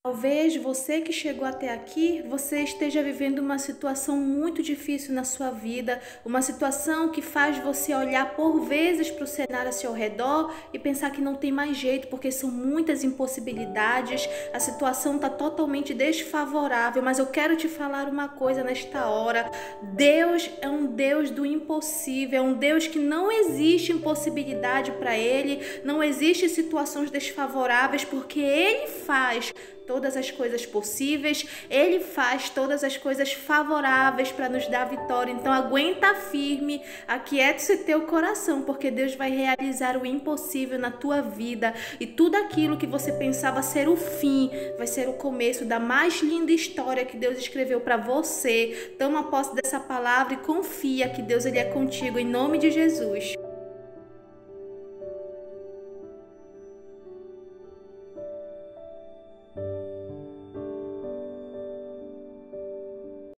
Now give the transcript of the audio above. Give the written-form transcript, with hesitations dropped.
Talvez você que chegou até aqui, você esteja vivendo uma situação muito difícil na sua vida, uma situação que faz você olhar por vezes para o cenário ao seu redor e pensar que não tem mais jeito, porque são muitas impossibilidades, a situação está totalmente desfavorável. Mas eu quero te falar uma coisa nesta hora: Deus é um Deus do impossível, é um Deus que não existe impossibilidade para Ele, não existe situações desfavoráveis, porque Ele faz todas as coisas possíveis, Ele faz todas as coisas favoráveis para nos dar vitória. Então aguenta firme, aquiete-se teu coração, porque Deus vai realizar o impossível na tua vida, e tudo aquilo que você pensava ser o fim, vai ser o começo da mais linda história que Deus escreveu para você. Toma posse dessa palavra e confia que Deus ele é contigo, em nome de Jesus.